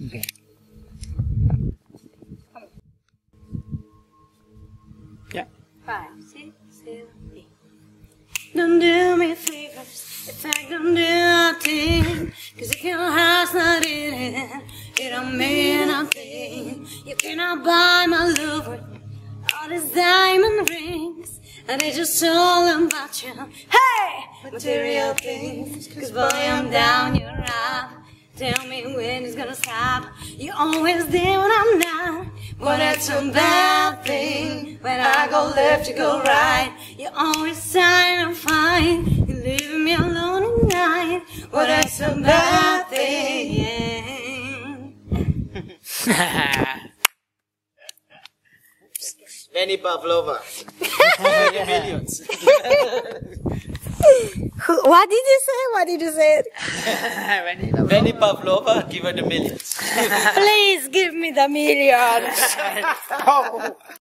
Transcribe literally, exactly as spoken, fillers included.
Okay. Yeah. Five, six, seven, eight. Don't do me favors if I don't do nothing, 'cause you can't have not in it. It don't mean nothing. You cannot buy my love with all these diamond rings, and it's just all about you. Hey, material things, 'cause boy I'm down, you're out. Tell me when it's gonna stop. You always there when I'm not. But that's a bad thing. When I go left, you go right. You always trying to find. You leave me alone at night. But that's a bad thing. Venny Pavlova. Millions. What did you say? What did you say? Venny Pavlova, give her the millions. Please give me the millions. Oh.